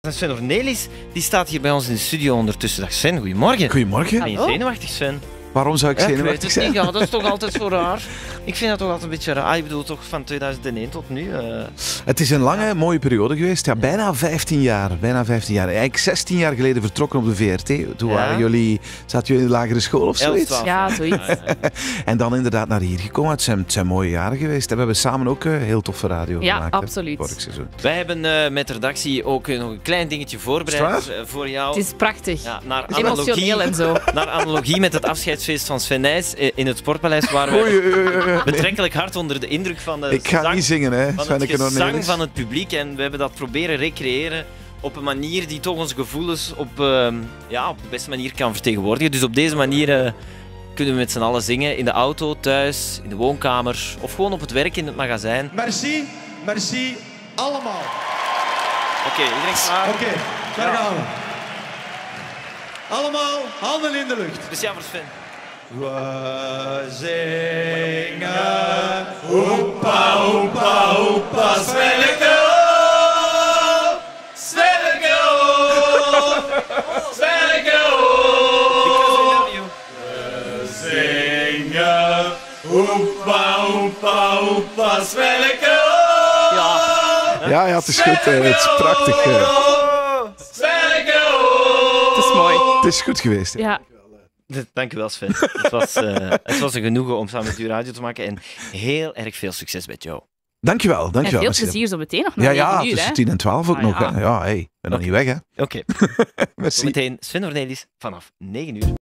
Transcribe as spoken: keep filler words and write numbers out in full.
Sven Ornelis, die staat hier bij ons in de studio ondertussen. Dag Sven, goedemorgen. Goedemorgen. Ben je zenuwachtig, Sven? Waarom zou ik Ja, ik zenuwachtig weet het zijn? niet, ja, dat is toch altijd zo raar. Ik vind dat toch altijd een beetje raar. Ik bedoel, toch van tweeduizend één tot nu. Uh... Het is een lange, mooie periode geweest. Ja, bijna vijftien jaar. Bijna vijftien jaar. Eigenlijk zestien jaar geleden vertrokken op de V R T. Toen Ja. waren jullie, zaten jullie in de lagere school of zoiets? twaalf. Ja, zoiets. En dan inderdaad naar hier gekomen. Het zijn, het zijn mooie jaren geweest. En we hebben samen ook uh, heel toffe radio Ja, gemaakt. hè, absoluut. Vorig seizoen. Wij hebben uh, met de redactie ook uh, nog een klein dingetje voorbereid Is het uh, voor jou. Het is prachtig. Ja, naar Emotioneel analogie, en zo. naar analogie met het afscheidsfeest van Sven Nys uh, in het Sportpaleis, waar we Oei, oei, oei, oei. Nee, betrekkelijk hard onder de indruk van de ik ga zang, niet zingen, hè. van Sven, het ik er nog gezang niet van het publiek. En we hebben dat proberen recreëren op een manier die toch onze gevoelens op, uh, ja, op de beste manier kan vertegenwoordigen. Dus op deze manier uh, kunnen we met z'n allen zingen. In de auto, thuis, in de woonkamer of gewoon op het werk in het magazijn. Merci, merci allemaal. Oké, okay, iedereen klaar? Oké, okay, daar gaan we. Allemaal handen in de lucht. Speciaal voor Sven. We zingen oepa, oepa, oepa, Svenneke, oh, Svenneke, oh, Svenneke, oh. We zingen oepa, oepa, oepa, Svenneke, oh. Ja. Ja, ja, het is goed. hè. Het is prachtig. hè. Svenneke, oh. Het is mooi. Het is goed geweest. hè. Ja. Dank u wel, Sven. Het was, uh, het was een genoegen om samen met u radio te maken en heel erg veel succes met jou. Dankjewel, En dankjewel. veel Merci. plezier zo meteen nog Ja, na ja, negen uur, tussen hè. tien en twaalf ook Ah, nog. ja. Hè. Ja, hey, ik ben nog niet weg, hè. Oké, Merci. zometeen Sven Ornelis vanaf negen uur.